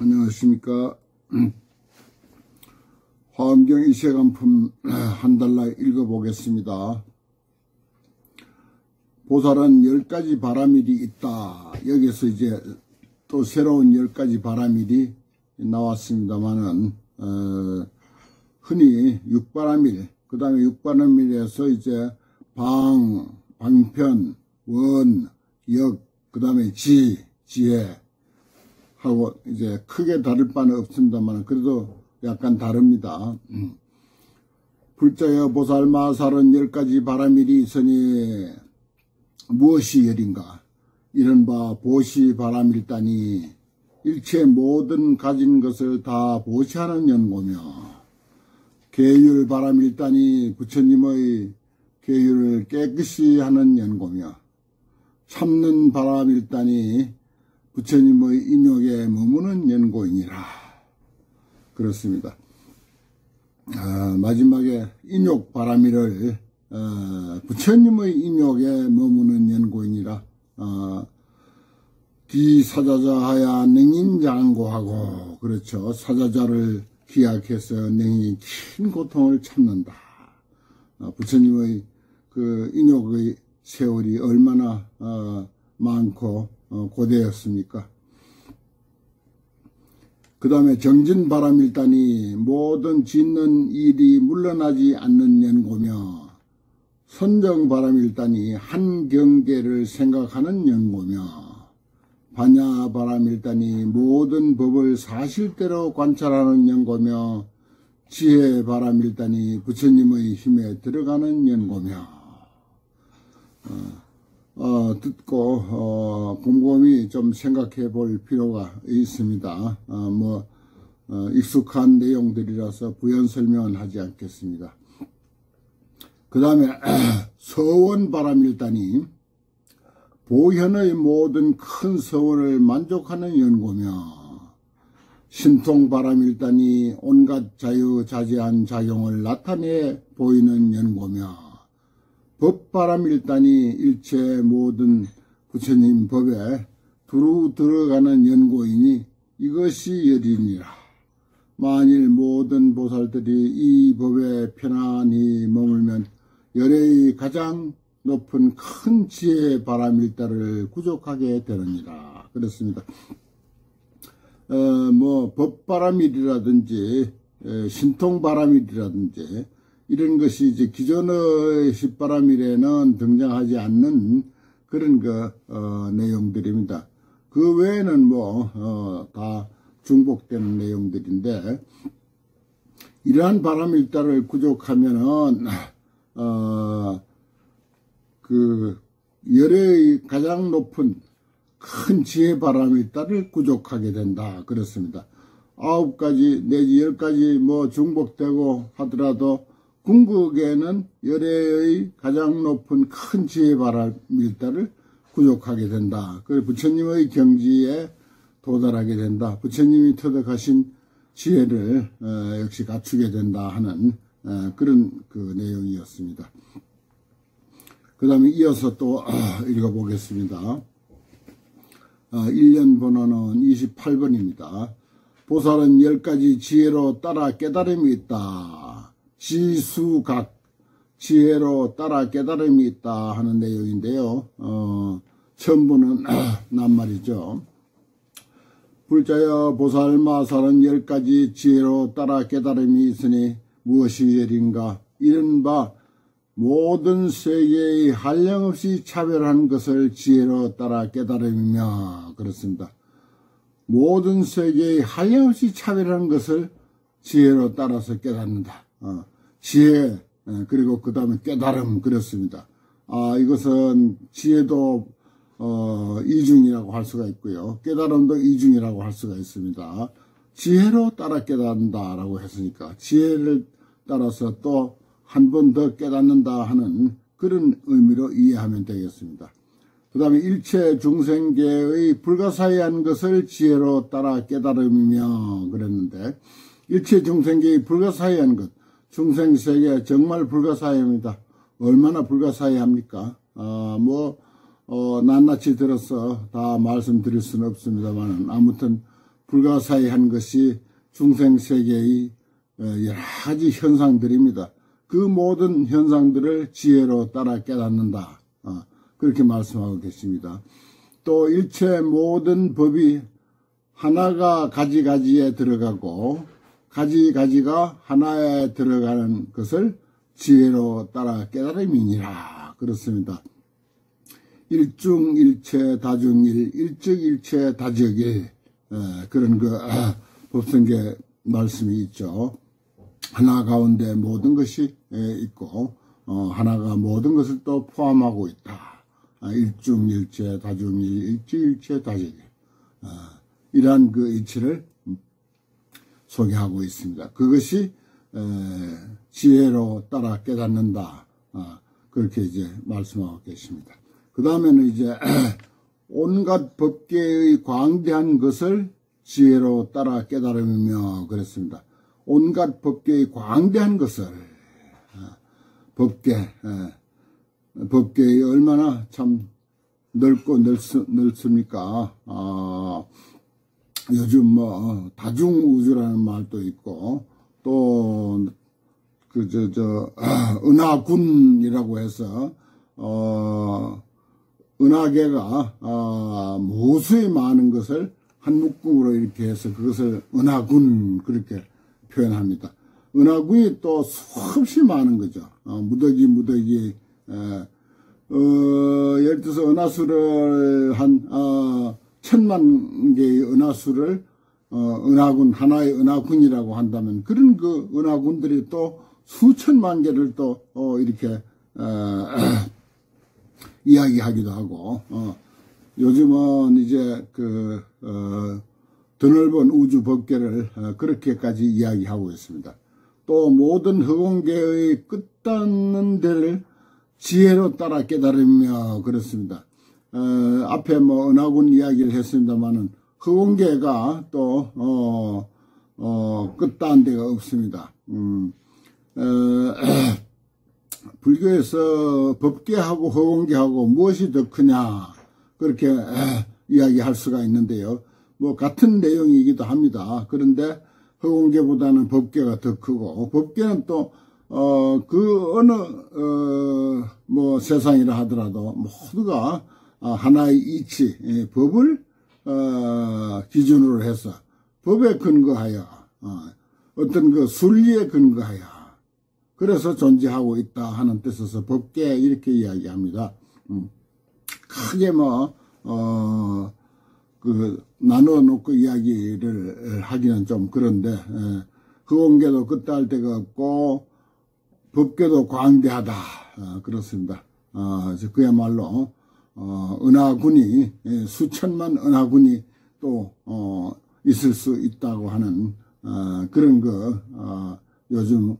안녕하십니까. 화엄경 이세간품 한 달날 읽어보겠습니다. 보살은 10가지 바라밀이 있다. 여기서 이제 또 새로운 10가지 바라밀이 나왔습니다만은 흔히 육바라밀, 그 다음에 육바라밀에서 이제 방편, 원, 역, 그 다음에 지혜 하고 이제 크게 다를 바는 없습니다만 그래도 약간 다릅니다. 불자여 보살마살은 10가지 바라밀이 있으니 무엇이 열인가? 이른바 보시바라밀다니 일체 모든 가진 것을 다 보시하는 연고며 계율바라밀다니 부처님의 계율을 깨끗이 하는 연고며 참는 바라밀다니 부처님의 인욕에 머무는 연고이니라. 그렇습니다. 마지막에 인욕 바라밀을 부처님의 인욕에 머무는 연고이니라. 기사자자하야 능인장고하고, 그렇죠. 사자자를 기약해서 능히 큰 고통을 참는다. 부처님의 그 인욕의 세월이 얼마나 많고 고대였습니까? 그 다음에 정진바라밀다니 모든 짓는 일이 물러나지 않는 연고며 선정바라밀다니 한 경계를 생각하는 연고며 반야바라밀다니 모든 법을 사실대로 관찰하는 연고며 지혜바라밀다니 부처님의 힘에 들어가는 연고며 듣고 곰곰이 좀 생각해 볼 필요가 있습니다. 익숙한 내용들이라서 부연 설명은 하지 않겠습니다. 그 다음에 서원바라밀다니 보현의 모든 큰 서원을 만족하는 연고며 신통바라밀다니 온갖 자유자재한 작용을 나타내 보이는 연고며 법바라밀다니 일체 모든 부처님 법에 두루 들어가는 연고이니 이것이 열이니라. 만일 모든 보살들이 이 법에 편안히 머물면 열의 가장 높은 큰 지혜의 바라밀다를 구족하게 되느니라. 그렇습니다. 법바라밀이라든지 신통바라밀이라든지 이런 것이 이제 기존의 십바라밀에는 등장하지 않는 그런 내용들입니다. 그 외에는 다 중복되는 내용들인데, 이러한 바라밀다를 구족하면은, 열의 가장 높은 큰 지혜 바라밀다를 구족하게 된다. 그렇습니다. 9가지 내지 10가지 중복되고 하더라도 궁극에는 열애의 가장 높은 큰 지혜 바라밀다를 구족하게 된다. 그리고 부처님의 경지에 도달하게 된다. 부처님이 터득하신 지혜를 역시 갖추게 된다 하는 그런 내용이었습니다. 그 다음에 이어서 또 읽어보겠습니다. 1년 번호는 28번입니다. 보살은 10가지 지혜로 따라 깨달음이 있다. 지수각, 지혜로 따라 깨달음이 있다 하는 내용인데요. 처음부는 낱말이죠. 불자여 보살마살은 10가지 지혜로 따라 깨달음이 있으니 무엇이 열인가? 이른바 모든 세계의 한량없이 차별한 것을 지혜로 따라 깨달음이며, 그렇습니다. 모든 세계의 한량없이 차별한 것을 지혜로 따라서 깨닫는다. 지혜, 그리고 그 다음에 깨달음, 그렇습니다. 이것은 지혜도 이중이라고 할 수가 있고요. 깨달음도 이중이라고 할 수가 있습니다. 지혜로 따라 깨닫는다라고 했으니까 지혜를 따라서 또 한 번 더 깨닫는다 하는 그런 의미로 이해하면 되겠습니다. 그 다음에 일체 중생계의 불가사의한 것을 지혜로 따라 깨달음이며 그랬는데, 일체 중생계의 불가사의한 것, 중생세계 정말 불가사의합니다. 얼마나 불가사의합니까? 낱낱이 들어서 다 말씀드릴 수는 없습니다만, 아무튼 불가사의한 것이 중생세계의 여러 가지 현상들입니다. 그 모든 현상들을 지혜로 따라 깨닫는다. 그렇게 말씀하고 계십니다. 또 일체 모든 법이 하나가 가지가지에 들어가고 가지가지가 하나에 들어가는 것을 지혜로 따라 깨달음이니라. 그렇습니다. 일중일체 다중일, 일적일체 다적일, 그런 법성계 말씀이 있죠. 하나 가운데 모든 것이 있고 하나가 모든 것을 또 포함하고 있다. 일중일체 다중일, 일적일체 다적일, 이러한 그 이치를 소개하고 있습니다. 그것이 지혜로 따라 깨닫는다. 그렇게 이제 말씀하고 계십니다. 그 다음에는 이제 온갖 법계의 광대한 것을 지혜로 따라 깨달으며 그랬습니다. 온갖 법계의 광대한 것을 법계의 얼마나 참 넓고 넓습니까? 요즘 뭐 다중우주라는 말도 있고 또 은하군이라고 해서 은하계가 무수히 많은 것을 한 묶음으로 이렇게 해서 그것을 은하군 그렇게 표현합니다. 은하군이 또 수없이 많은 거죠. 무더기 예를 들어서 은하수를 한 1000만 개의 은하수를 은하군 하나의 은하군이라고 한다면 그런 그 은하군들이 또 수천만 개를 또 이렇게 이야기하기도 하고 요즘은 이제 드넓은 우주 법계를 그렇게까지 이야기하고 있습니다. 또 모든 허공계의 끝닿는 데를 지혜로 따라 깨달으며 그렇습니다. 앞에 뭐 은하군 이야기를 했습니다만은 허공계가 또 끝닿은 데가 없습니다. 불교에서 법계하고 허공계하고 무엇이 더 크냐 그렇게 이야기할 수가 있는데요. 뭐 같은 내용이기도 합니다. 그런데 허공계보다는 법계가 더 크고 법계는 또 그 어느 뭐 세상이라 하더라도 모두가 하나의 이치 법을 기준으로 해서 법에 근거하여 어떤 그 순리에 근거하여 그래서 존재하고 있다 하는 뜻에서 법계 이렇게 이야기합니다. 크게 나누어 놓고 이야기를 하기는 좀 그런데 허공계도 끝할 데가 없고 법계도 광대하다 그렇습니다. 그야말로 은하군이 수천만 은하군이 또 있을 수 있다고 하는 그런 요즘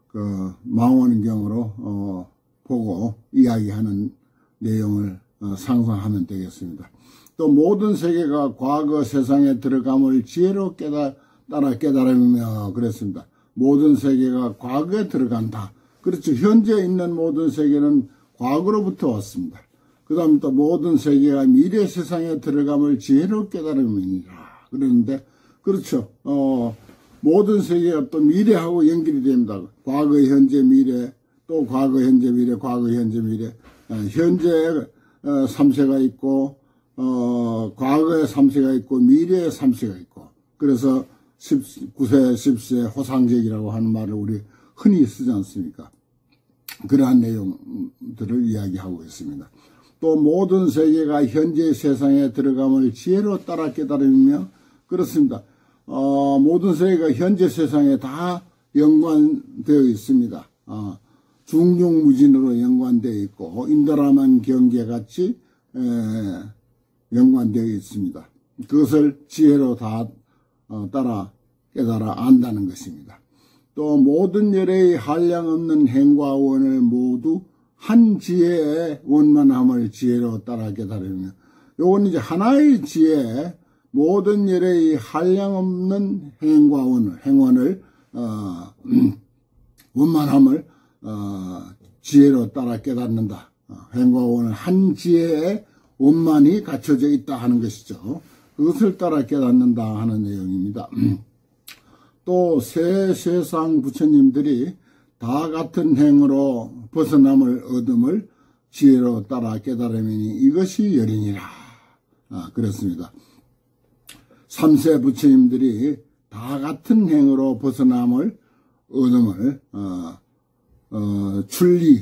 망원경으로 보고 이야기하는 내용을 상상하면 되겠습니다. 또 모든 세계가 과거 세상에 들어감을 지혜로 따라 깨달으며 그랬습니다. 모든 세계가 과거에 들어간다. 그렇죠. 현재 있는 모든 세계는 과거로부터 왔습니다. 그 다음 또 모든 세계가 미래 세상에 들어감을 지혜로 깨달음이니라. 그러는데 그렇죠. 모든 세계가 또 미래하고 연결이 됩니다. 과거, 현재, 미래, 또 과거, 현재, 미래, 과거, 현재, 미래. 현재 3세가 있고 과거에 3세가 있고 미래에 3세가 있고 그래서 9세, 10세 호상적이라고 하는 말을 우리 흔히 쓰지 않습니까? 그러한 내용들을 이야기하고 있습니다. 또 모든 세계가 현재 세상에 들어감을 지혜로 따라 깨달으며 그렇습니다. 모든 세계가 현재 세상에 다 연관되어 있습니다. 중중무진으로 연관되어 있고 인도라만 경계같이 연관되어 있습니다. 그것을 지혜로 다 따라 깨달아 안다는 것입니다. 또 모든 열의 한량없는 행과 원을 모두 한 지혜의 원만함을 지혜로 따라 깨달으며 요건 이제 하나의 지혜 모든 열의 한량없는 행과 행원을 원만함을 지혜로 따라 깨닫는다. 행과 원은 한 지혜의 원만이 갖춰져 있다 하는 것이죠. 그것을 따라 깨닫는다 하는 내용입니다. 또 새 세상 부처님들이 다 같은 행으로 벗어남을 얻음을 지혜로 따라 깨달으니 이것이 열이니라. 그렇습니다. 3세 부처님들이 다 같은 행으로 벗어남을 얻음을 출리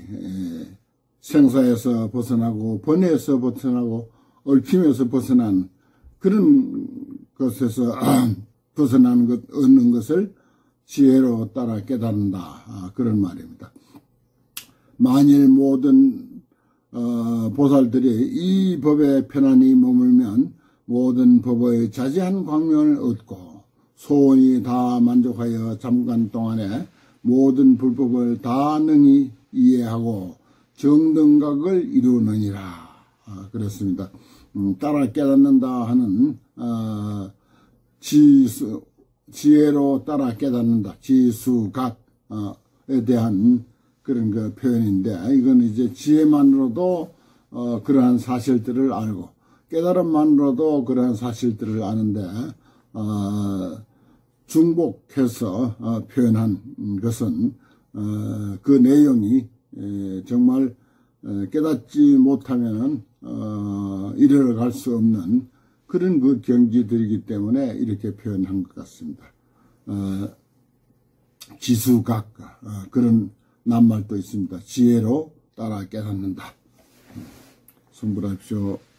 생사에서 벗어나고 번뇌에서 벗어나고 얽힘에서 벗어난 그런 것에서 벗어나는 것, 얻는 것을 지혜로 따라 깨닫는다. 그런 말입니다. 만일 모든 보살들이 이 법에 편안히 머물면 모든 법의 자세한 광명을 얻고 소원이 다 만족하여 잠깐 동안에 모든 불법을 다 능히 이해하고 정등각을 이루느니라. 그렇습니다. 따라 깨닫는다 하는 지혜로 따라 깨닫는다. 지수각에 대한 그런 그 표현인데, 이건 이제 지혜만으로도 그러한 사실들을 알고 깨달음만으로도 그러한 사실들을 아는데 중복해서 표현한 것은 그 내용이 정말 깨닫지 못하면 이르러갈 수 없는 그런 그 경지들이기 때문에 이렇게 표현한 것 같습니다. 지수각 그런 낱말도 있습니다. 지혜로 따라 깨닫는다. 성불하십시오.